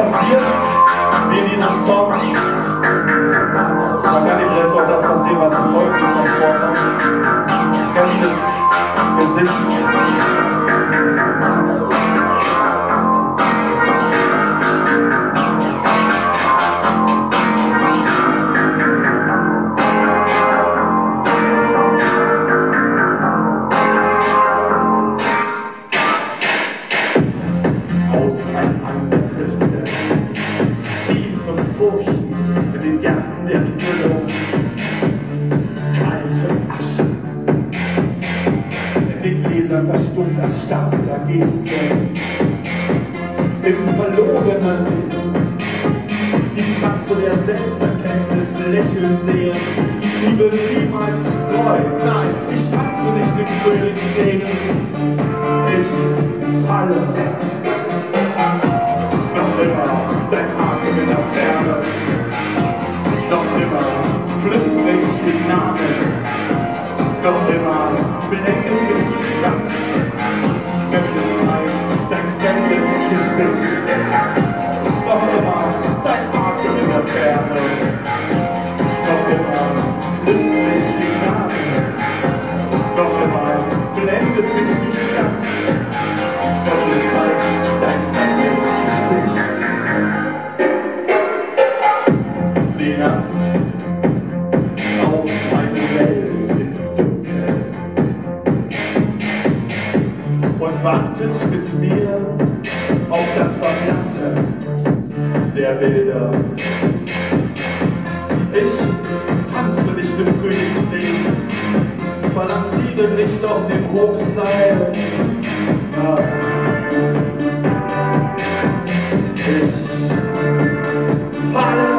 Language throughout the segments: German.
passiert, wie in diesem Song, dann kann nicht vielleicht auch das passieren, was im folgenden Song vorkommt. Fremdes Gesicht. Auseinanderdrifte, tiefe Furchen in den Gärten der Idylle, kalte Asche, in den Gläsern verstummt erstarrter Geste, im Verlorenen die Fratze der Selbsterkenntnis lächeln sehen, die wird niemals freuen. Nein, ich tanze nicht im Frühlingsregen, ich falle. Noch immer dein Atem in der Ferne, noch immer flüstrig den Namen, noch immer blendet mich die Stadt, fremde Zeit, dein fremdes Gesicht, noch immer dein Atem in der Ferne, noch immer flüstrig den Namen, noch immer blendet mich die Stadt, fremde Zeit, dein fremdes Gesicht. Die Nacht taucht meine Welt ins Dunkel und wartet mit mir auf das Verblassen der Bilder. Ich tanze nicht im Frühlingsregen, balanciere nicht auf dem Hochseil. Ich falle.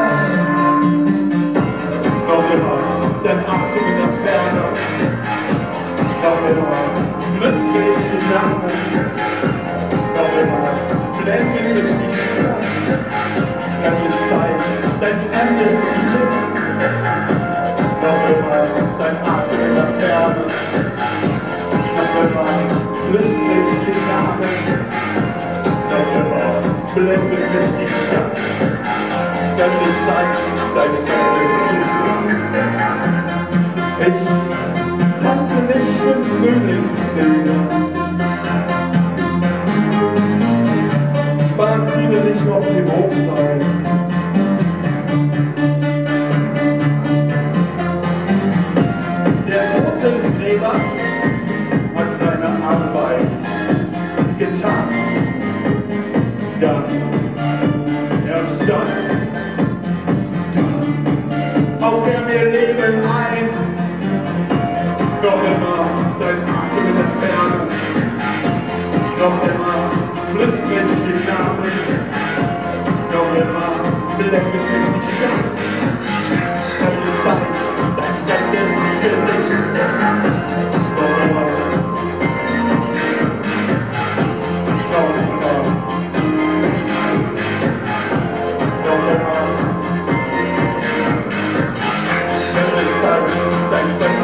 Noch immer dein Atem in der Ferne, noch immer flüstere ich den Namen, noch immer blendet mich die Stadt, fremde Zeit, dein fremdes Gesicht, noch immer dein Atem in der Ferne, noch immer flüstere ich den Namen, noch immer blendet mich die Stadt, fremde Zeit, dein fremdes Gesicht. Ich tanze nicht im Frühlingsregen, ich balanciere nicht auf dem Hochseil. Der Totengräber hat seine Arbeit getan. Dann, erst dann, haucht er mir Leben ein. Noch immer dein Atem in der Ferne, noch immer flüstere ich den Namen, noch immer blendet mich die Stadt, fremde Zeit, dein fremdes Gesicht, noch immer, noch immer, noch immer, fremde Zeit, dein fremdes